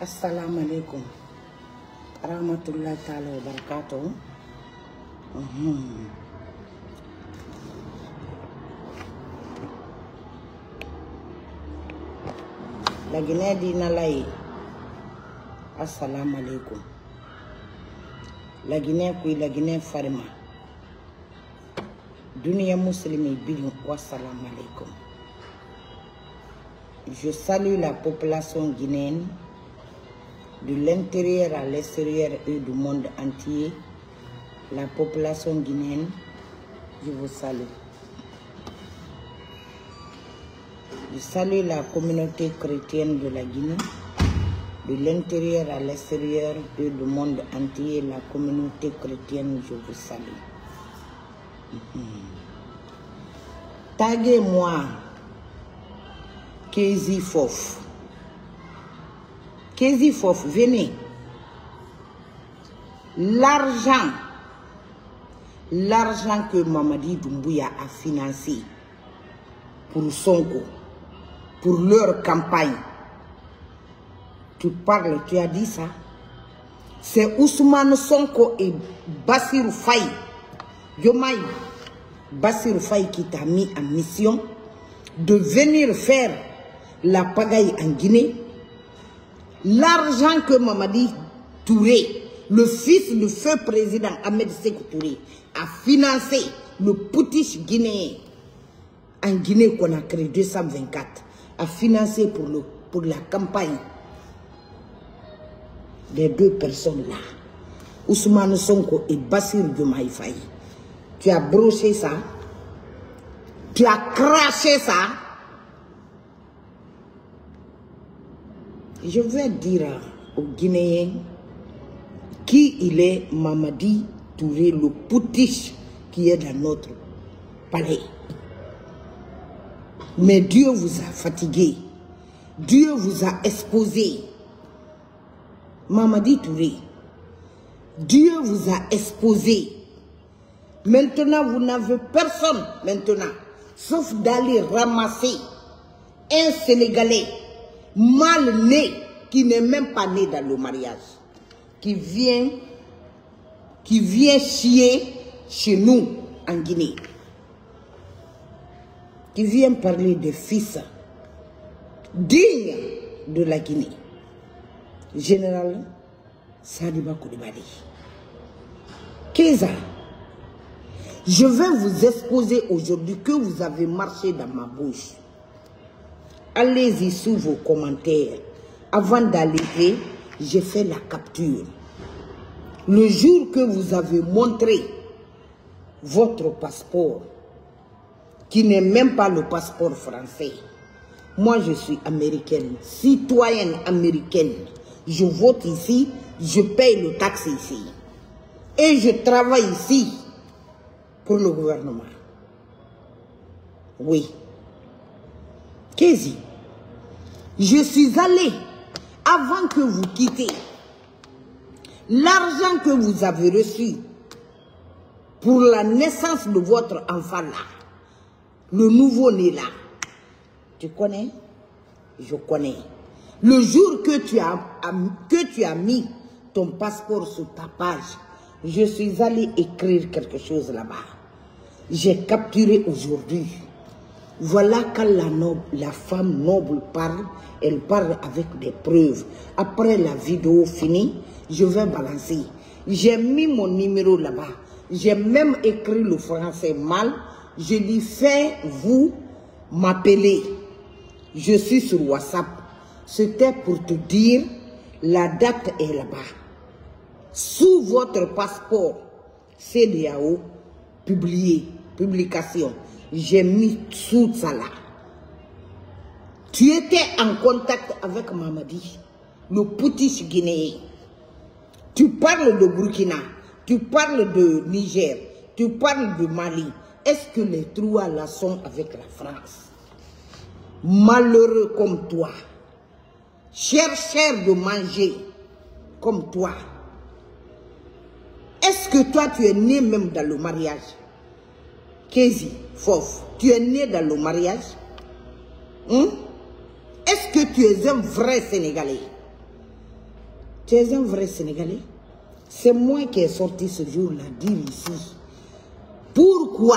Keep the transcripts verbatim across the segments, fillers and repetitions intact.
Assalamu alaikum. Rahmatullahi ta'ala wa barakatuh. Mm-hmm. La Guinée dit Nalaï. Assalamu alaikum. La Guinée kui la Guinée farima. Dunia muslimi bidou wa salam alaikum. Je salue la population guinéenne de l'intérieur à l'extérieur et du monde entier. La population guinéenne, je vous salue. Je salue la communauté chrétienne de la Guinée, de l'intérieur à l'extérieur et du monde entier. La communauté chrétienne, je vous salue. Mm-hmm. Taguez-moi Kézi Fof. Kézi Fof, venez. L'argent, l'argent que Mamadi Doumbouya a financé pour Sonko, pour leur campagne. Tu parles, tu as dit ça. C'est Ousmane Sonko et Bassirou Faye. Diomaye, Bassirou Faye qui t'a mis en mission de venir faire la pagaille en Guinée. L'argent que Mamadi Touré, le fils du feu président Ahmed Sékou Touré, a financé le putsch guinéen en Guinée qu'on a créé deux cent vingt-quatre, a financé pour, le, pour la campagne des deux personnes là, Ousmane Sonko et Bassirou Diomaye Faye. Tu as broché ça, tu as craché ça. Je vais dire aux Guinéens qui il est, Mamadi Touré, le putsch qui est dans notre palais. Mais Dieu vous a fatigué. Dieu vous a exposé. Mamadi Touré, Dieu vous a exposé. Maintenant, vous n'avez personne, maintenant, sauf d'aller ramasser un Sénégalais mal né, qui n'est même pas né dans le mariage, qui vient, qui vient chier chez nous en Guinée, qui vient parler des fils dignes de la Guinée. Général Sadiba Koulibaly. Kéza, je vais vous exposer aujourd'hui que vous avez marché dans ma bouche. Allez-y sous vos commentaires. Avant d'aller, j'ai fait la capture. Le jour que vous avez montré votre passeport, qui n'est même pas le passeport français. Moi, je suis américaine, citoyenne américaine. Je vote ici, je paye le taxe ici. Et je travaille ici pour le gouvernement. Oui. Kézi, je suis allé, avant que vous quittez, l'argent que vous avez reçu pour la naissance de votre enfant là, le nouveau-né là, tu connais? Je connais. Le jour que tu as, que tu as mis ton passeport sur ta page, je suis allé écrire quelque chose là-bas. J'ai capturé aujourd'hui. Voilà quand la, noble, la femme noble parle, elle parle avec des preuves. Après la vidéo finie, je vais balancer. J'ai mis mon numéro là-bas. J'ai même écrit le français mal. Je dis, faites-vous m'appeler. Je suis sur WhatsApp. C'était pour te dire, la date est là-bas. Sous votre passeport, C D A O, publié, publication. J'ai mis tout ça là. Tu étais en contact avec Mamadi, le putsch guinéen. Tu parles de Burkina, tu parles de Niger, tu parles de Mali. Est-ce que les trois là sont avec la France? Malheureux comme toi, chercheur de manger comme toi. Est-ce que toi tu es né même dans le mariage? Kézi Fof, tu es né dans le mariage? Hum? Est-ce que tu es un vrai Sénégalais? Tu es un vrai Sénégalais. C'est moi qui ai sorti ce jour-là dire ici. Pourquoi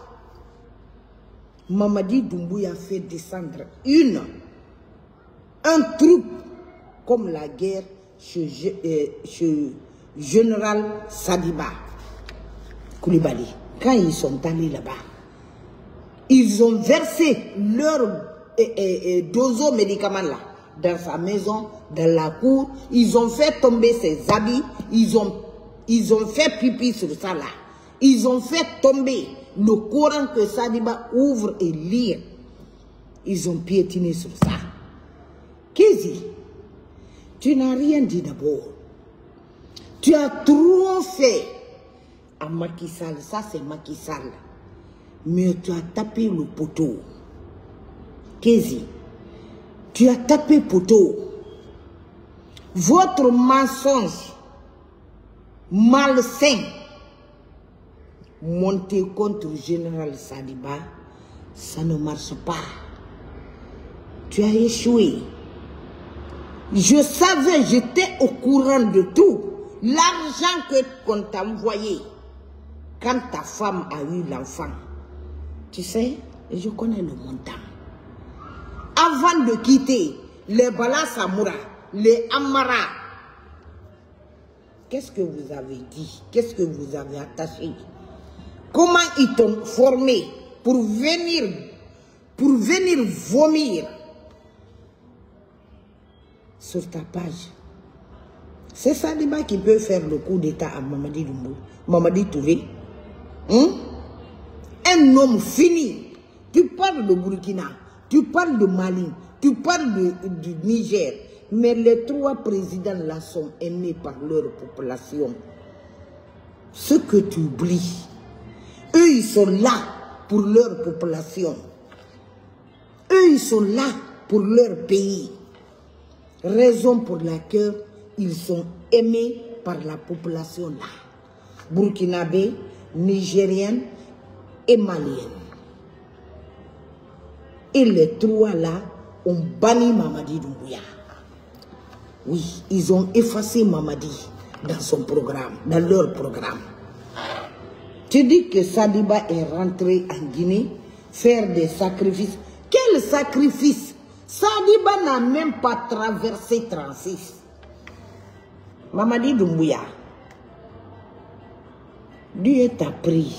Mamadi Doumbouya fait descendre une, un troupe comme la guerre chez, euh, chez Général Sadiba Koulibaly. Quand ils sont allés là-bas, ils ont versé leur euh, euh, dozo médicament là dans sa maison, dans la cour. Ils ont fait tomber ses habits. Ils ont, ils ont fait pipi sur ça là. Ils ont fait tomber le Coran que Sadiba ouvre et lit. Ils ont piétiné sur ça. Kézi, tu n'as rien dit d'abord. Tu as trop fait à Macky Sall. Ça, c'est Macky Sall. Mais tu as tapé le poteau. Kézi, tu as tapé poteau. Votre mensonge malsain monter contre le général Sadiba, ça ne marche pas. Tu as échoué. Je savais, j'étais au courant de tout. L'argent que qu'on t'a envoyé quand ta femme a eu l'enfant, tu sais, je connais le montant. Avant de quitter les Bala Samoura, les Amara, qu'est-ce que vous avez dit? Qu'est-ce que vous avez attaché? Comment ils t'ont formé pour venir, pour venir vomir sur ta page? C'est Sadiba qui peut faire le coup d'état à Mamadi Doumbouya, Mamadi Touré. Hein? Un homme fini. Tu parles de Burkina, tu parles de Mali, tu parles de, du Niger, mais les trois présidents là sont aimés par leur population. Ce que tu oublies, eux ils sont là pour leur population. Eux ils sont là pour leur pays. Raison pour laquelle ils sont aimés par la population là. Burkinabé, Nigérienne et Malienne. Et les trois là ont banni Mamadi Doumbouya. Oui, ils ont effacé Mamadi dans son programme, dans leur programme. Tu dis que Sadiba est rentré en Guinée faire des sacrifices. Quel sacrifice? Sadiba n'a même pas traversé trente-six. Mamadi Doumbouya, Dieu t'a pris.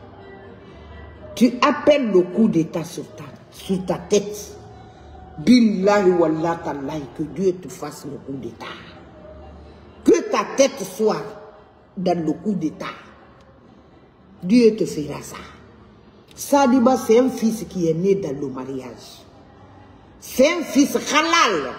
Tu appelles le coup d'état sur ta, sur ta tête. Billahi wallah tallahi, que Dieu te fasse le coup d'état. Que ta tête soit dans le coup d'état. Dieu te fera ça. Sadiba, c'est un fils qui est né dans le mariage. C'est un fils halal.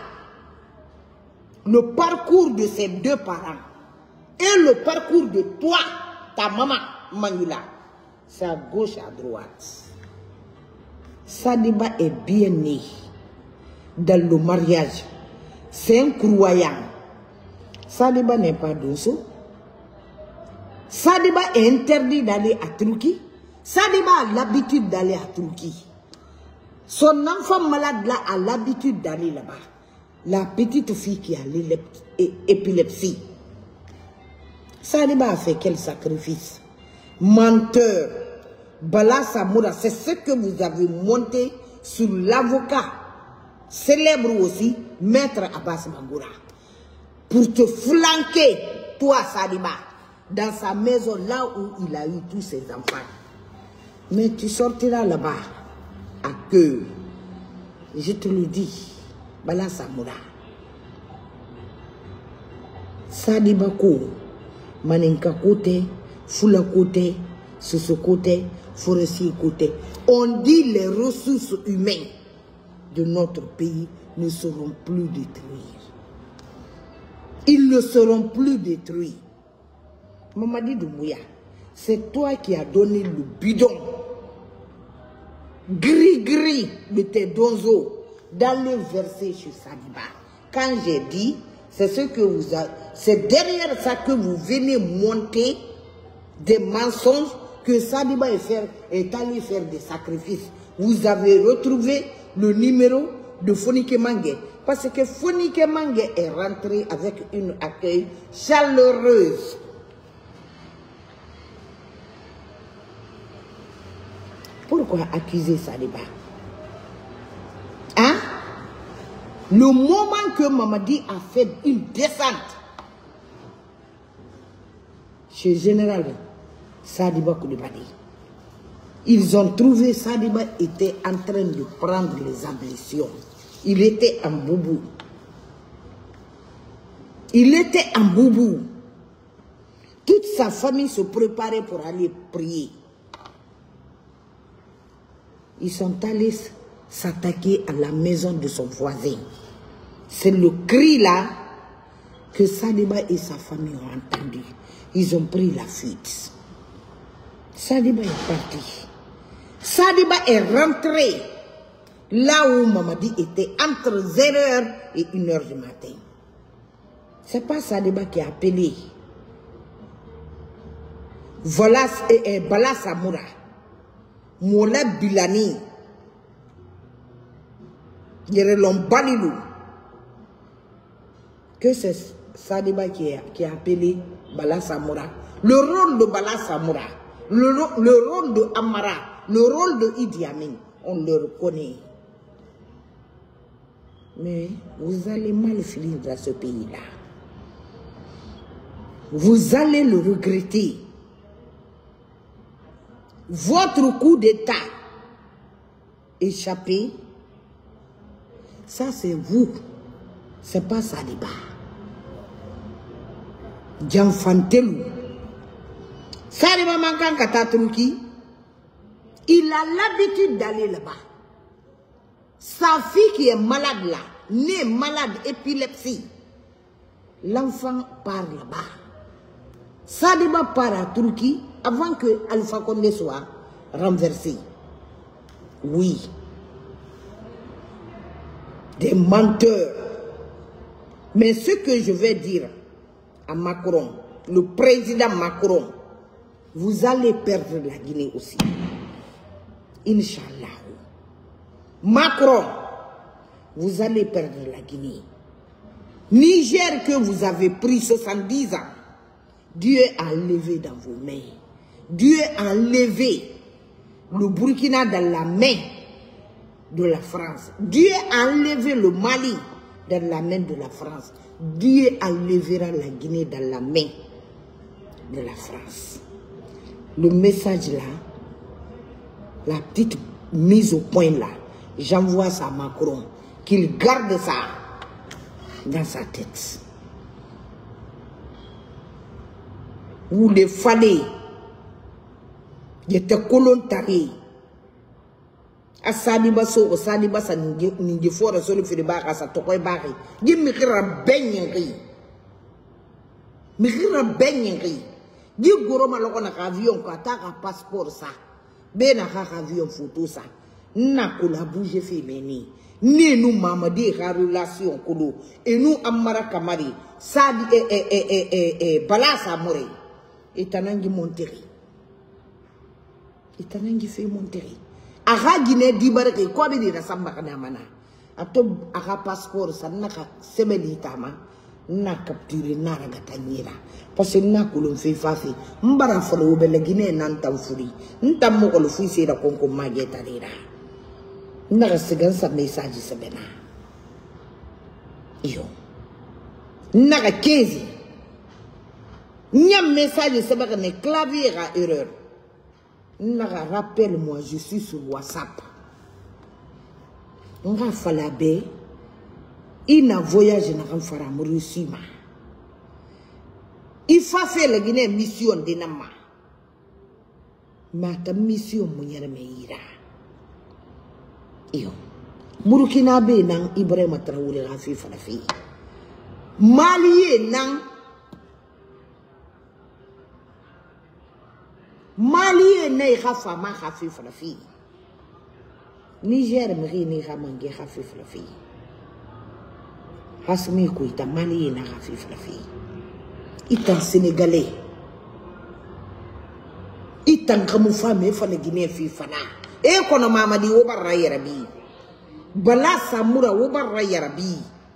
Le parcours de ses deux parents et le parcours de toi, ta maman, Manula, c'est à gauche, à droite. Sadiba est bien né dans le mariage. C'est un croyant. Sadiba n'est pas douce. Sadiba est interdit d'aller à Turquie. Sadiba a l'habitude d'aller à Turquie. Son enfant malade là a l'habitude d'aller là-bas. La petite fille qui a l'épilepsie. Sadiba a fait quel sacrifice? Menteur. Bala Samoura, c'est ce que vous avez monté sur l'avocat célèbre aussi, Maître Abbas Bangoura, pour te flanquer, toi Sadiba, dans sa maison là où il a eu tous ses enfants. Mais tu sortiras là-bas à cœur. Je te le dis, Bala Samoura. Sadiba ko, Maninka côté, Fula côté, Soso côté, Forestier côté. On dit les ressources humaines de notre pays ne seront plus détruites. Ils ne seront plus détruits. Mamadi Doumbouya, c'est toi qui as donné le bidon gris-gris de tes donzos d'aller verser chez Sadiba. Quand j'ai dit, c'est ce que vous avez, c'est derrière ça que vous venez monter des mensonges que Sadiba est, faire, est allé faire des sacrifices. Vous avez retrouvé le numéro de Fonike Mangue. Parce que Fonike Mange est rentré avec une accueil chaleureuse. Pourquoi accuser Sadiba? Hein? Le moment que Mamadi a fait une descente chez le général Sadiba Koulibaly, ils ont trouvé Sadiba était en train de prendre les ablutions. Il était en boubou. Il était en boubou. Toute sa famille se préparait pour aller prier. Ils sont allés s'attaquer à la maison de son voisin. C'est le cri là que Sadiba et sa famille ont entendu. Ils ont pris la fuite. Sadiba est parti. Sadiba est rentré là où Mamadi était entre zéro heure et une heure du matin. C'est pas Sadiba qui a appelé. Voilà, et, et Bala Samoura, Mola Bilani, Yerelon Balilou, que c'est Sadiba qui a, qui a appelé Bala Samoura. Le rôle de Bala Samoura, le, le rôle de Amara, le rôle de Idi Amin, on le reconnaît. Mais vous allez mal finir dans ce pays-là. Vous allez le regretter. Votre coup d'État échappé, ça c'est vous, c'est pas Sadiba. Djanfantelou. Sadiba Mankan Katatruki, il a l'habitude d'aller là-bas. Sa fille qui est malade là, née malade épilepsie, l'enfant part là-bas. Sadiba part à Turquie avant que Alpha Condé soit renversé. Oui. Des menteurs. Mais ce que je vais dire à Macron, le président Macron, vous allez perdre la Guinée aussi. Inch'Allah. Macron, vous allez perdre la Guinée. Niger que vous avez pris soixante-dix ans, Dieu a levé dans vos mains. Dieu a levé le Burkina dans la main de la France. Dieu a levé le Mali dans la main de la France. Dieu enlèvera la Guinée dans la main de la France. Le message là, la petite mise au point là, j'envoie ça à Macron, qu'il garde ça dans sa tête. Vous les fallait, il était colontari. A Sadiba so, Sadiba sa ninge fora solo firibaka sa tokoy baki. Gi mikira benyengi. Mikira benyengi. Gi goro maloko na avion ko ataka passeport sa. Be na ka avion photo sa. Na ko la bouger femeni. Ni nous Mamadi ka relation kolo. Et nous Amara Kamari, Sadi e e e e e e Bala Samoura. Et tanangi Monteri. Et tanangi fait Monteri. Aga Guinée dibareke ko bi dina samba kana mana ato aga passeport sa naka semeli tama na capturer na raga tanyira parce que na ko lo fe fafi mbara folo be la Guinée nan tam furi ntam mo ko lo fu se da konko mageta dira na sigan sa message sa bena yo na ga kezi nyam message sa ba ne clavier a erreur. Rappelle-moi, je suis sur WhatsApp. On va faire la baie. Il a voyagé dans un phare Mauricie. Il faut faire la Guinée mission de Nama. Mais ta mission, mon cher Meira. Yo. Burkina Be nang Ibrahim Traoré Rafi Falafi. Mali nang Mali est né à Fama Hafi Flafi. Niger me ni Ramangue Hafi Flafi. Hasmi Kuita Mali est né Hafi Flafi. Itan Sénégalais. Itan Kamoufame Fana Guinée Fifana. Et qu'on a Mamadi Obarra Yarabi. Bala Samoura Obarra Yarabi.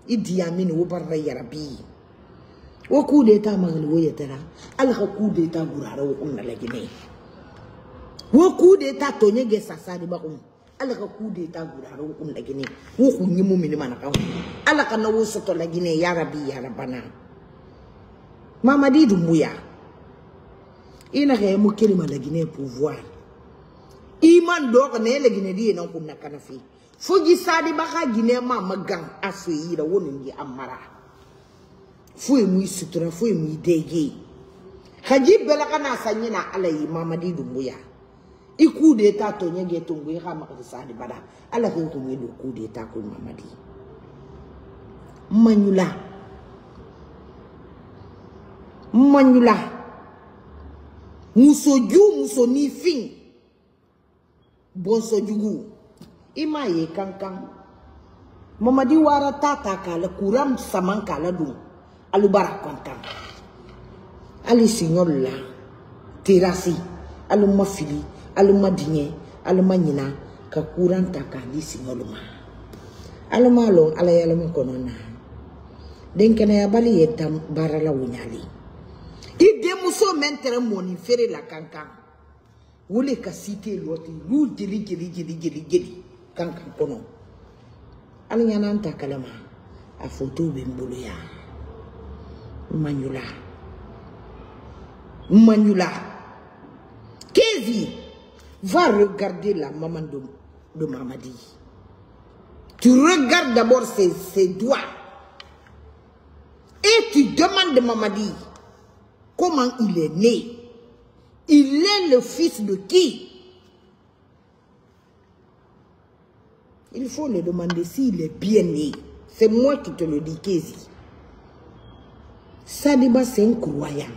Idi Amin wo barra yarabi wo coup d'état magal wo yetera ala ka coup d'état gurara wo kunna la Guinée wo coup d'état tonye ge sasadi ba ko ala ka coup d'état gurara wo kunna la Guinée wo ku nyimu mini manaka ala ka na wo soto la Guinée yarabi yarabana Mamadi Doumbouya ina ga mu kelima la Guinée pouvoir iman do ne la Guinée di non kunna kanafi Fogi sadi baka Guinée ma magang asuyira wonin gi amara fuy muy sutura fuy muy dege haji bela kana sanyina alai Mamadi Doumbouya iku de ta to nyege tungu ya kama sadi bada ala ko ko do ku de ta ko Mamadi manyula manyula muso ju muso ni fin bonso jugu ima ye kankan Mamadi wara tata kala kuram saman kala dum alubara kankan ali signor la terasi aluma fili aluma dinye aluma nyina ka kuran taka ali signor ma aluma long ala yala mo konona den kana ya bali yetam barala wunyali ide muso mentere moni fere la kankan wole ka cité loti lu jeli jeli jeli jeli jeli kankan kono ala nyana anta kalama a photo be mbulu ya manyula manyula Kezi va regarder la maman de, de Mamadi. Tu regardes d'abord ses, ses doigts et tu demandes de Mamadi comment il est né. Il est le fils de qui? Il faut le demander s'il est bien né. C'est moi qui te le dis, Kezi. Sadiba, c'est un croyant.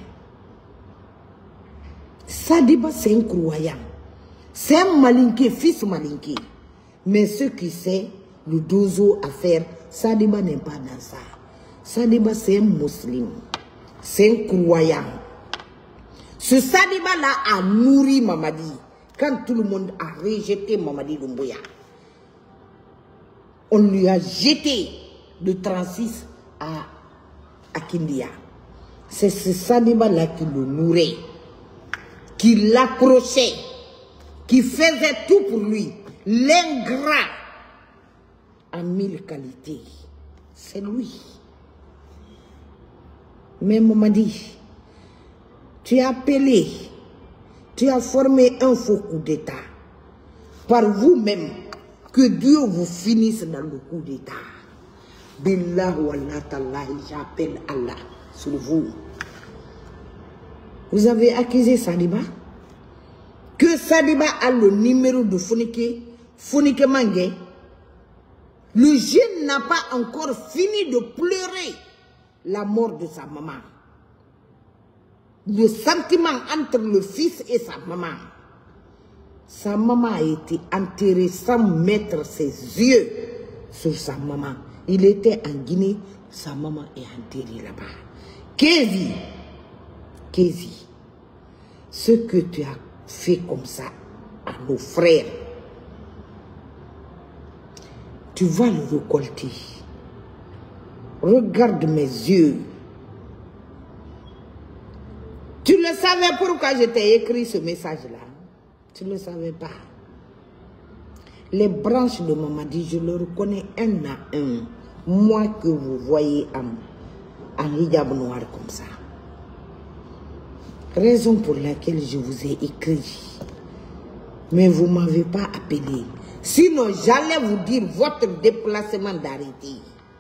Sadiba, c'est un croyant. C'est un malinqué, fils malinqué. Mais ce qui sait, le dozo à faire, Sadiba n'est pas dans ça. Sadiba, c'est un musulman. C'est un croyant. Ce Sadiba-là a nourri Mamadi. Quand tout le monde a rejeté Mamadi Doumbouya, on lui a jeté de trente-six à, à Kindia. C'est ce Sadiba-là qui le nourrit, qui l'approchait, qui faisait tout pour lui. L'ingrat a mille qualités. C'est lui. Mais Mamadi, tu as appelé, tu as formé un faux coup d'État par vous-même. Que Dieu vous finisse dans le coup d'État. Billah wa la ta'ala, j'appelle Allah sur vous. Vous avez accusé Sadiba que Sadiba a le numéro de Fonike, Fonike Mangé. Le jeune n'a pas encore fini de pleurer la mort de sa maman. Le sentiment entre le fils et sa maman. Sa maman a été enterrée sans mettre ses yeux sur sa maman. Il était en Guinée, sa maman est enterrée là-bas. Kezi, Kezi, ce que tu as fait comme ça à nos frères, tu vas le récolter. Regarde mes yeux. Tu le savais pourquoi je t'ai écrit ce message-là? Tu ne le savais pas. Les branches de Mamadi, je le reconnais un à un. Moi que vous voyez en, en hijab noir comme ça. Raison pour laquelle je vous ai écrit. Mais vous ne m'avez pas appelé. Sinon, j'allais vous dire votre déplacement d'arrêter.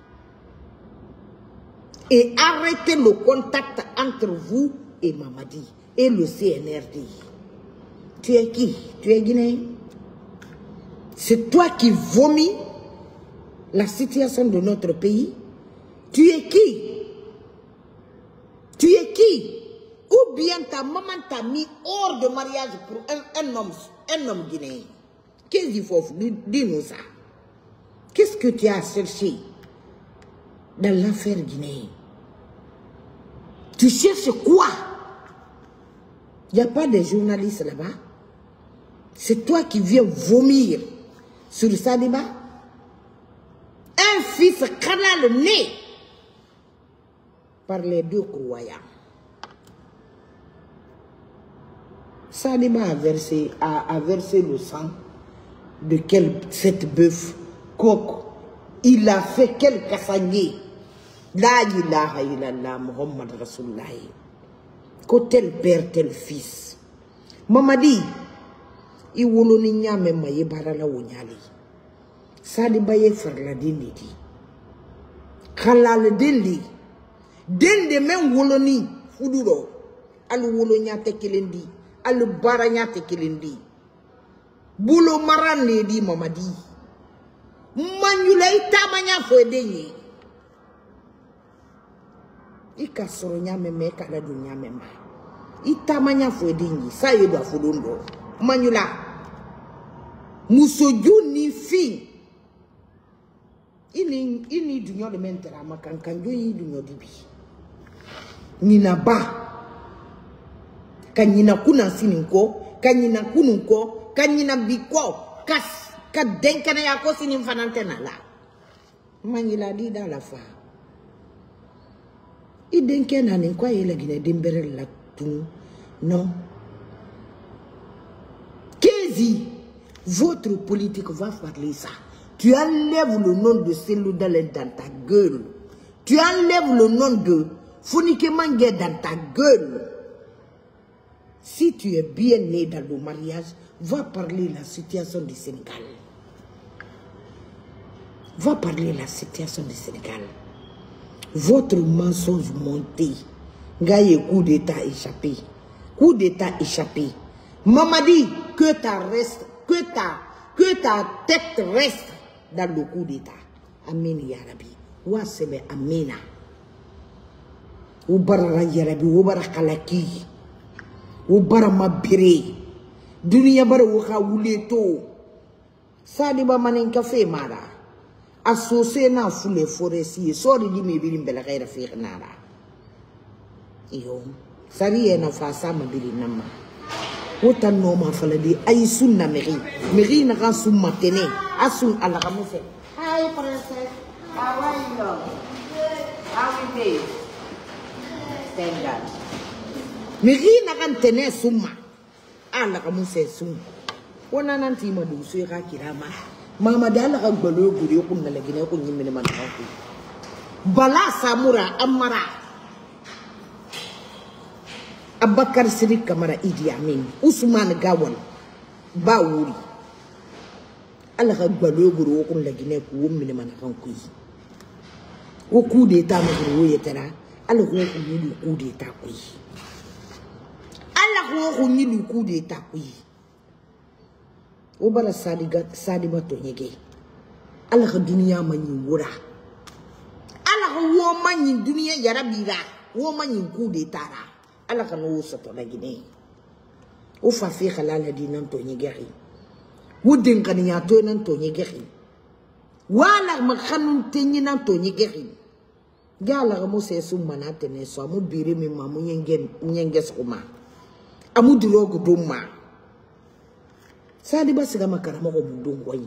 Et arrêter le contact entre vous et Mamadi et le C N R D. Tu es qui? Tu es guinéen? C'est toi qui vomis la situation de notre pays? Tu es qui? Tu es qui? Ou bien ta maman t'a mis hors de mariage pour un, un homme, un homme guinéen? Qu'est-ce qu'il faut? Dis-nous ça. Qu'est-ce que tu as cherché dans l'affaire guinéenne? Tu cherches quoi? Il n'y a pas de journalistes là-bas. C'est toi qui viens vomir sur Sadiba. Un fils canal né par les deux croyants. Saliba a versé, a, a versé le sang de quel, cette bœuf coq. Il a fait quel kassagne. La ilaha illallah Muhammad Rasulullah. Ko tel père, tel fils. Mamadi, i wolo ni nyame maye barala wonyali. Saliba ye farla dindi di. Kalal dindi. Dende men wolo ni fuduro. Al wolo nyate kelendi. Al bara nyate kelendi. Bulo marande di mamadi. Manyula itamanya fwedenye. Ika soro nyame me kala du nyame ma. Itamanya fwedenye. Sa yedo afudondo. Manyula. Musoju ni fi. Ini ini dunyo le mentera makankanjo yi dunyo dibi. Nina ba. Kanyina kuna sininko, kanyina kununko, kanyina biko, kas ka denka na yako sinin fanantena la. Manyila di da la fa. I denke na ni kwa yele gine dimbere la tu. Non. Kézi, votre politique va parler ça. Tu enlèves le nom de Cellou Dalein dans ta gueule. Tu enlèves le nom de Founike Mangué dans ta gueule. Si tu es bien né dans le mariage, va parler de la situation du Sénégal. Va parler de la situation du Sénégal. Votre mensonge monté. Gaye coup d'état échappé. Coup d'état échappé. Mamadi, que ta reste, que ta, que ta tête reste dans le coup d'état. Amen ya Rabbi. Wa sebe amena. Ubara ya Rabbi, ubara kalaki. Ubara mabire. Dunia bara waka wuleto. Saliba manen kafe mara. Associé na fule forestier. Sori di me birim bela gaira fiq nara. Iyo. Sari na fasa mabiri nama. Wota noma faladi ay sunna meri. Meri na kan summa tene. Asun ala kamuse. Hi princess. How are you? How are you? Stand up. Meri na kan tene summa. Ala kamuse summa. Wana nanti madu suira kirama. Mama dala ka gbalo guri ko na lagina ko nyimene man ko. Bala samura amara. Abakar Sidik Kamara Idi Amin, Ousmane Gawal, Baouri. Allah ka gbalo guru ko lagine ko wumine man kan ko yi. O coup d'état ma guru yetera, Allah ko ko ni coup d'état ko yi. Allah ko ko ni coup d'état ko yi. O bala sadiga sadiba to nyege. Allah ka dunia man yi wura. Allah ko wo man yi dunia yarabira, wo man yi coup d'état ra. Allah ka no soto la Guinée. O fa fi khalala di nan to nyegeri. Wudin kan ya to nan to nyegeri. Wala ma khanun tenyi nan to nyegeri. Gala mo se summa na tene so amu bire mi ma mu nyenge nyenge suma. Amu dirogo dumma. Sadi ba siga makara mo ko mundun kwani.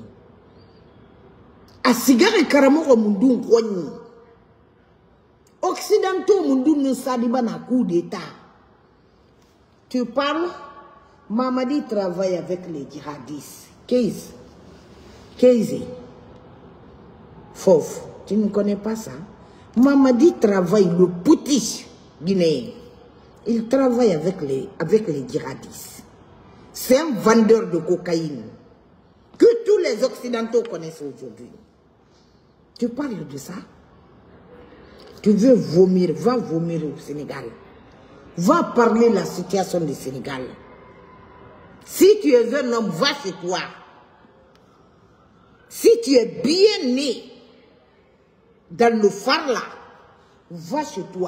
Asigare karamo ko mundun kwani. Occidentaux mundun sadi ba na coup d'état. Tu parles, Mamadi travaille avec les djihadistes. Qu'est-ce? Qu'est-ce? Fauve. Tu ne connais pas ça? Mamadi travaille le poutiche guinéen. Il travaille avec les, avec les djihadistes. C'est un vendeur de cocaïne que tous les Occidentaux connaissent aujourd'hui. Tu parles de ça? Tu veux vomir, va vomir au Sénégal. Va parler de la situation du Sénégal. Si tu es un homme, va chez toi. Si tu es bien né dans le Farla, va chez toi.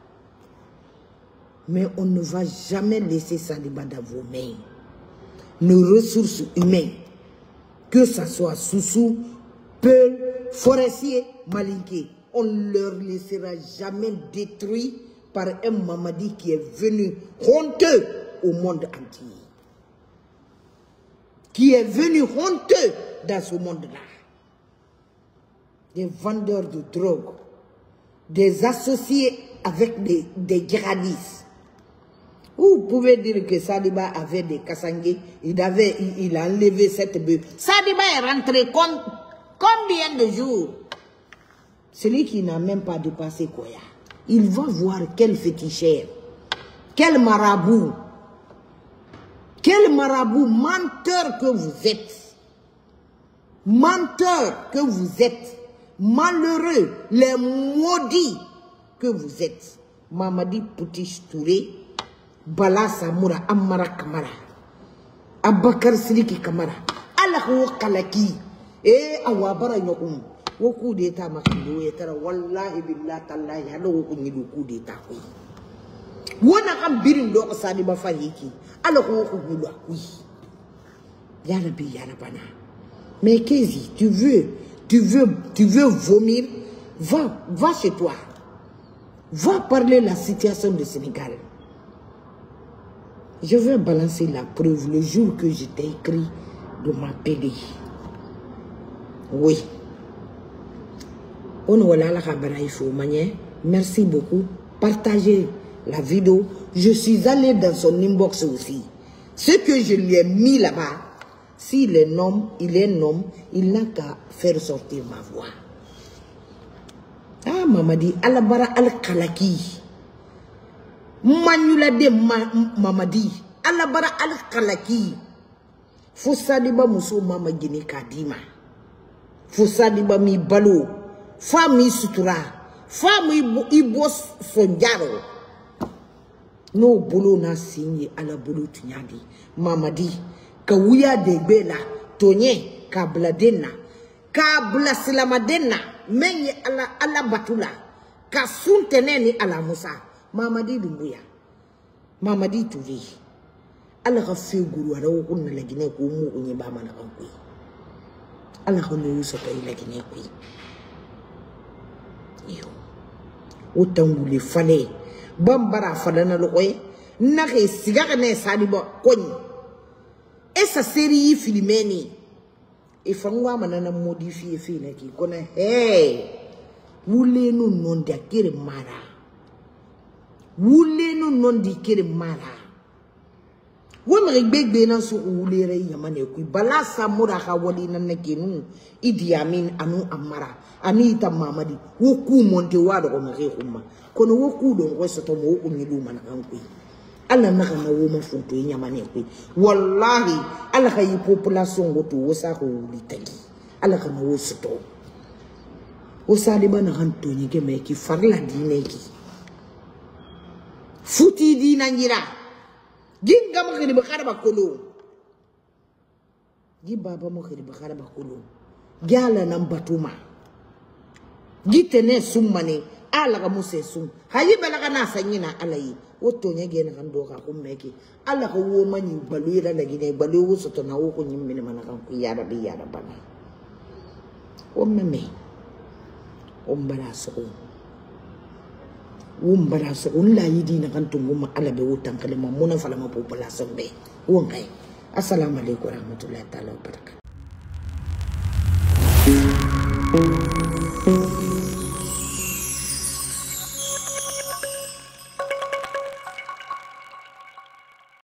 Mais on ne va jamais laisser Saliba dans vos mains. Nos ressources humaines, que ce soit Soussou, Peul, Forestier, Malinké, on ne leur laissera jamais détruit par un Mamadi qui est venu honteux au monde entier. Qui est venu honteux dans ce monde-là. des vendeurs de drogue, des associés avec des, des djihadistes. Vous pouvez dire que Sadiba avait des Kassangé, il, avait, il, il a enlevé cette bœuf. Sadiba est rentré com, combien de jours? Celui qui n'a même pas dépassé Koya. Il va voir quel féticheur, quel marabout, quel marabout menteur que vous êtes. Menteur que vous êtes. Malheureux, les maudits que vous êtes. Mamadi Poutiche Touré, Bala Samoura Amara Kamara, Abakar Siliki Kamara, Allah Kalaki, et Awabara Yokum. Au coup d'état, Makido, et Wallahi Billah Tallahi, alors au coup d'état. Wana Birin do Sadiba Fayiki, alors au coup de oui. Yarabi Yarabana. Mais Kézi, tu veux, tu veux, tu veux vomir, va, va chez toi. Va parler de la situation du Sénégal. Je vais balancer la preuve le jour que je t'ai écrit de m'appeler. Oui. Merci beaucoup. Partagez la vidéo. Je suis allé dans son inbox aussi. Ce que je lui ai mis là-bas, s'il est un homme, il est un homme, il n'a qu'à faire sortir ma voix. Ah, Mamadi, Alabara al-Kalaki. Manula de Mamadi, Alabara al-Kalaki. Foussadiba Mousso Mama Gini Kadima. Foussadiba mi balo. Fami sutura. Fami ibos sonjaro. No bolo na sinye ala bolo tunyadi. Mamadi. Kawuya de bela. Tonye. Kabladena. Kabla silamadena. Menye ala ala batula. Kasunteneni ala Musa. Mamadi Dumbuya. Mamadi Touré. Ala ka fe guru ara wo kunna la gine ko mu onye ba mana kan ko. Ala ko no so to ila gine ko. Yo. O tangule fale. Bambara fala na lo koy. Na ke siga ne Sadiba kony. Esa série filmeni. E fangwa manana modifier fi na ki kona hey. Wule no non de akere mara. Wule no non di kere mara. Wamre gbegbe na so wule re yamane ku Bala Samoura ka wali na nakenu Idi Amin anu amara ani ita Mamadi woku monte wado ko mare kuma kono woku don ko so to mo ko ngilu man kan ku alla na kana wo ma funto yamane ku wallahi alla kay population go to wosa ko wuli tagi alla kana wo so to wosa de bana han to ni ke me ki farla dine ki futi dina ngira Ginga makhiri bakara bakolo. Gi baba makhiri bakara bakolo. Gyala nambatuma. Gitene summane ala ga muse sum. Hayi balaga na sanyina alayi. Woto nyege na kando ka kummeki. Ala ko wo mani baluira la gine balu wo soto na wo ko nyimmene manaka ko yara bi yara bana. O meme. O mbara so. Umbara so unla yidi na kantu nguma ala be utang kalima muna fala ma population be wongay assalamu alaykum wa rahmatullahi ta'ala wa barakatuh.